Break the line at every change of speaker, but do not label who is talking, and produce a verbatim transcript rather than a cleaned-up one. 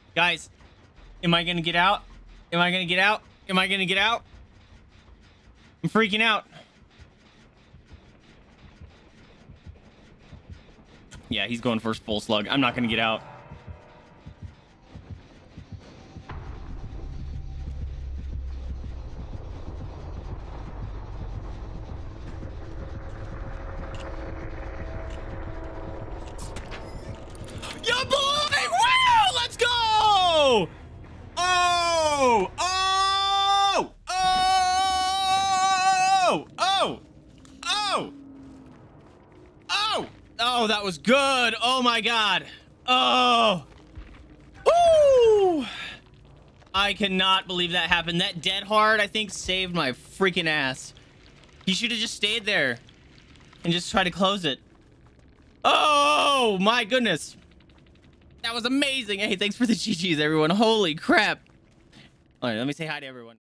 Guys, am I gonna get out? Am I gonna get out? Am I gonna get out? I'm freaking out. Yeah, he's going for his full slug. I'm not gonna get out. Yeah, boy! Woo! Let's go! Oh! Oh! Oh! Oh! Oh! Oh! Oh, that was good. Oh my god. Oh. Woo! I cannot believe that happened. That dead hard, I think, saved my freaking ass. He should have just stayed there and just tried to close it. Oh my goodness. That was amazing. Hey, thanks for the G Gs, everyone. Holy crap. All right, let me say hi to everyone.